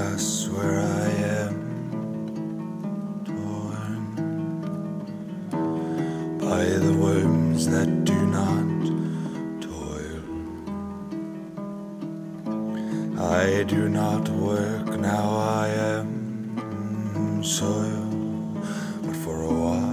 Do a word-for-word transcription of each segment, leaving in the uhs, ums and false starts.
grass where I am torn by the worms that do not toil. I do not work, now I am soil, but for a while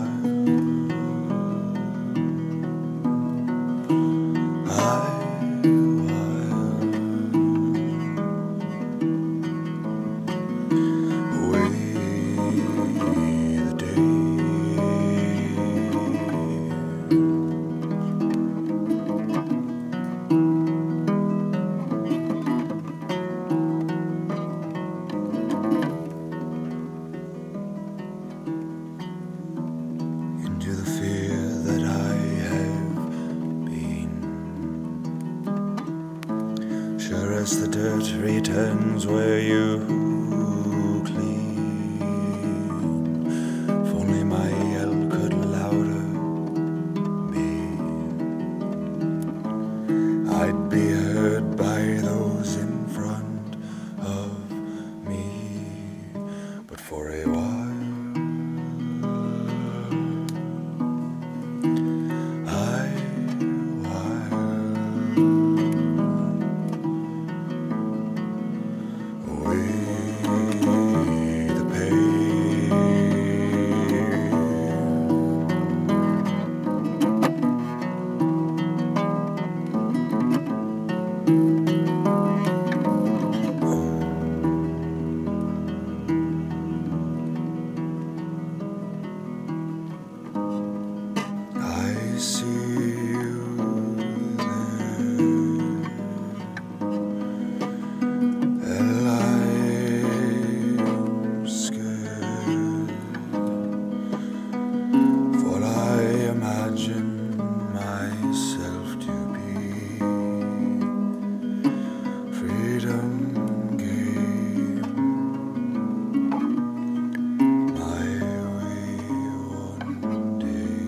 into the fear that I have been. Sure as the dirt returns where you clean, if only my yell could louder be, I'd be heard by those in front of me, but for a while see you there, and I'm scared for I imagine myself to be freedom game my way one day.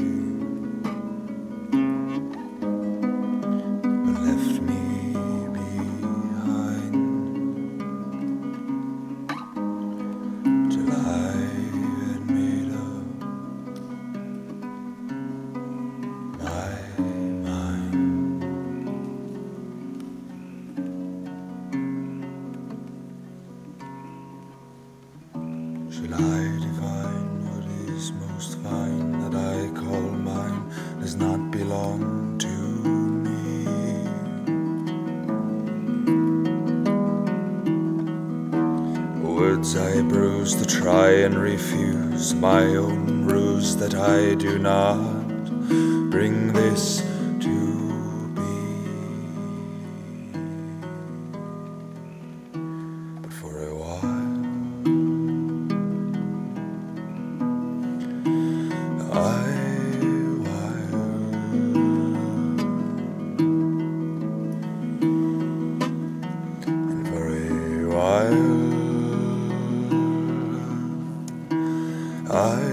Left me behind till I had made up my mind. Should I define what is most fine that I call mine does not belong to words I bruise to try and refuse my own ruse that I do not bring this to be, but for a while I and for a while I